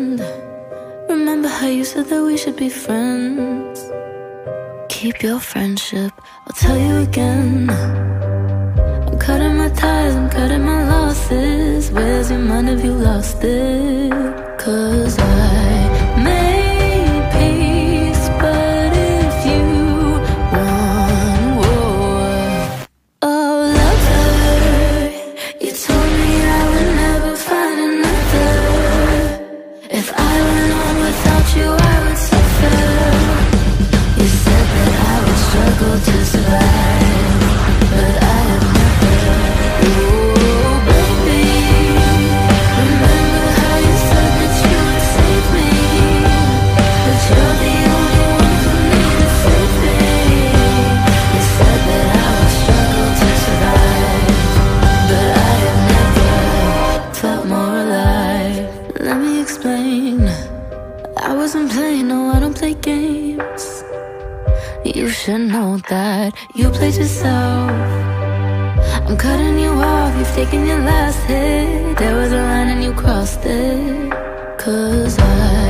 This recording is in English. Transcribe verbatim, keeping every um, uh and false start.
end. Remember how you said that we should be friends? Keep your friendship, I'll tell you again. I'm cutting my ties, I'm cutting my losses. Where's your mind if you lost it? Cause I made peace, but if you want war, oh lover, you told me I would never find another. If I went on without you, I would suffer. You said that I would struggle to survive, but I have never. Oh baby, remember how you said that you would save me, but you're the only one who needed saving. You said that I would struggle to survive, but I have never felt more alive. Let me explain, I wasn't playing, no I don't play games. You should know that you played yourself. I'm cutting you off, you've taken your last hit. There was a line and you crossed it. Cause I